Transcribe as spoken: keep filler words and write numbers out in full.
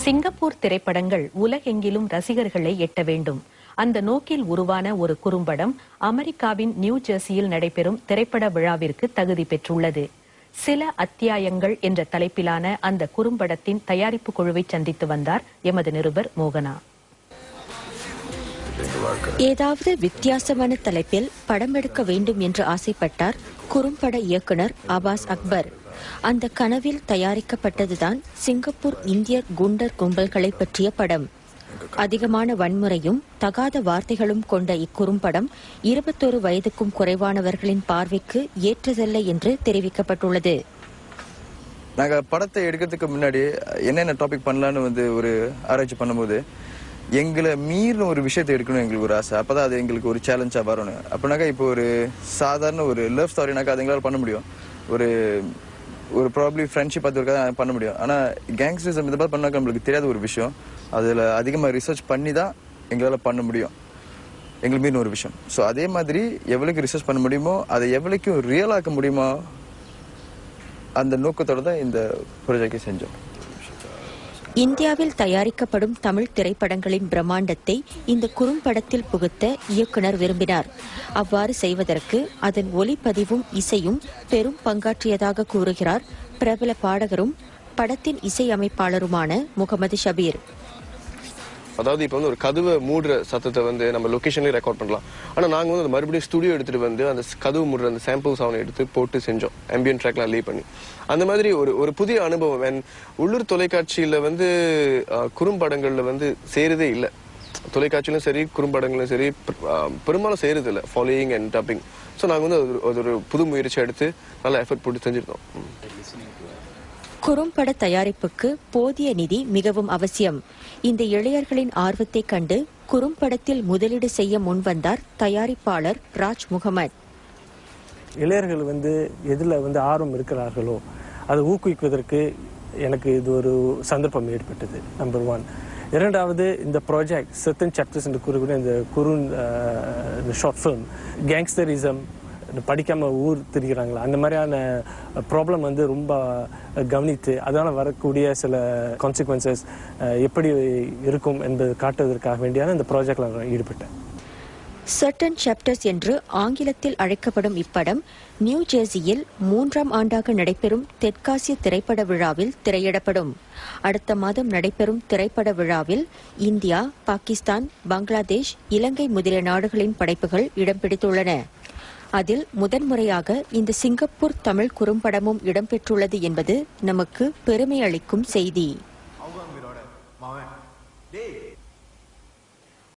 Singapore திரைப்படங்கள் உலகெங்கிலும் ரசிகர்களை எட்ட வேண்டும். அந்த நோக்கில் உருவான ஒரு குறும்படம் அமெரிக்காவின் நியூ ஜெர்சியில் நடைபெறும் திரைப்பட விழாவிற்கு தகுதி பெற்றுள்ளது. சில அத்தியாயங்கள் என்ற தலைப்பிலான அந்த குறும்படத்தின் தயாரிப்பு குழுவை சந்தித்து வந்தார் எமது நிருபர் மோகனா. ஏதாவது வித்தியாசமான தலைப்பில் படம் எடுக்க வேண்டும் என்று ஆசைப்பட்டார் குறும்பட இயக்குனர் அபாஸ் அக்பர். அந்த கனவில் தயாரிக்கப்பட்டதுதான் சிங்கப்பூர் இந்தியர் குண்டர் கும்பல்களை பற்றிய படம். அதிகமான வன்முறையும் தகாத வார்த்தைகளும் கொண்ட இக்குறும்படம் இருபத்தொரு வயதுக்கும் குறைவானவர்களின் பார்வைக்கு ஏற்றதல்ல என்று தெரிவிக்கப்பட்டுள்ளது. நாங்க படத்தை எடுக்கிறதுக்கு முன்னாடி என்னென்ன டாபிக் பண்ணலான்னு வந்து ஒரு ஆராய்ச்சி பண்ணும்போது எங்களை மீறின ஒரு விஷயத்தை எடுக்கணும் எங்களுக்கு ஒரு ஆசை. அப்பதான் அது எங்களுக்கு ஒரு சேலஞ்சா வரணும். அப்படின்னாக்கா இப்போ ஒரு சாதாரண ஒரு லவ் ஸ்டோரினாக்கா அது எங்களால் பண்ண முடியும். ஒரு ஒரு ப்ராப்ளி ஃப்ரெண்ட்ஷிப் அது இருக்காது பண்ண முடியும். ஆனால் கேங்ஸ்டரிசம் இதை பார்த்து பண்ணாக்க நம்மளுக்கு தெரியாத ஒரு விஷயம். அதில் அதிகமாக ரிசர்ச் பண்ணி தான் எங்களால் பண்ண முடியும். எங்களுக்கு மீறின ஒரு விஷயம். ஸோ அதே மாதிரி எவ்வளோக்கு ரிசர்ச் பண்ண முடியுமோ அதை எவ்வளோக்கும் ரியல் ஆக்க முடியுமோ அந்த நோக்கத்தோடு தான் இந்த ப்ராஜெக்டை செஞ்சோம். இந்தியாவில் தயாரிக்கப்படும் தமிழ் திரைப்படங்களின் பிரம்மாண்டத்தை இந்த குறும்படத்தில் புகுத்த இயக்குனர் விரும்பினார். அவ்வாறு செய்வதற்கு அதன் ஒலிப்பதிவும் இசையும் பெரும் பங்காற்றியதாக கூறுகிறார் பிரபல பாடகரும் படத்தின் இசையமைப்பாளருமான முகமது ஷபீர். அதாவது இப்போ வந்து ஒரு கதவை மூடுற சத்தத்தை வந்து நம்ம லொக்கேஷன்லேயே ரெக்கார்ட் பண்ணலாம். ஆனால் நாங்கள் வந்து அந்த மறுபடியும் ஸ்டுடியோ எடுத்துகிட்டு வந்து அந்த கதவு மூடுற அந்த சாம்பிள் சவுண்ட் எடுத்து போட்டு செஞ்சோம். ஆம்பியன்ட் ட்ராக்லாம் லே பண்ணி அந்த மாதிரி ஒரு ஒரு புதிய அனுபவம். அண்ட் உள்ளூர் தொலைக்காட்சியில் வந்து குறும்படங்களில் வந்து சேருதே இல்லை. தொலைக்காட்சியிலும் சரி குறும்படங்களும் சரி பெரும்பாலும் சேருது இல்லை ஃபாலோயிங் அண்ட் டப்பிங். ஸோ நாங்கள் வந்து அது ஒரு புது முயற்சி எடுத்து நல்லா எஃபர்ட் போட்டு செஞ்சுருந்தோம். குறும்பட தயாரிப்புக்கு போதிய நிதி மிகவும் அவசியம். இந்த இளைஞர்களின் ஆர்வத்தை கண்டு குறும்படத்தில் முதலீடு செய்ய முன்வந்தார் தயாரிப்பாளர் ராஜ் முகமது. இளைஞர்கள் வந்து எதில் வந்து ஆர்வம் இருக்கிறார்களோ அதை ஊக்குவிப்பதற்கு எனக்கு இது ஒரு சந்தர்ப்பம் ஏற்பட்டது. Number one. இரண்டாவது, இந்த ப்ராஜெக்ட் சர்டன் சாப்டர்ஸ் என்று கூறக்கூடிய இந்த குறு இந்த ஷார்ட் ஃபிலிம் கேங்ஸ்டரிசம் படிக்காம ஊர் திரிகிறாங்களா அந்த மாதிரியான ப்ராப்ளம் வந்து ரொம்ப கவனித்து அதனால் வரக்கூடிய சில கான்சிக்வன்சஸ் எப்படி இருக்கும் என்பதை காட்டுவதற்காக வேண்டியான இந்த ப்ராஜெக்ட்ல நான் ஈடுபட்டேன். சர்டன் சாப்டர்ஸ் என்று ஆங்கிலத்தில் அழைக்கப்படும் இப்படம் நியூ ஜெர்சியில் மூன்றாம் ஆண்டாக நடைபெறும் தெற்காசிய திரைப்பட விழாவில் திரையிடப்படும். அடுத்த மாதம் நடைபெறும் திரைப்பட விழாவில் இந்தியா, பாகிஸ்தான், பங்களாதேஷ், இலங்கை முதலிய நாடுகளின் படைப்புகள் இடம் பிடித்துள்ளன. அதில் முதன்முறையாக இந்த சிங்கப்பூர் தமிழ் குறும்படமும் இடம்பெற்றுள்ளது என்பது நமக்கு பெருமை அளிக்கும் செய்தி.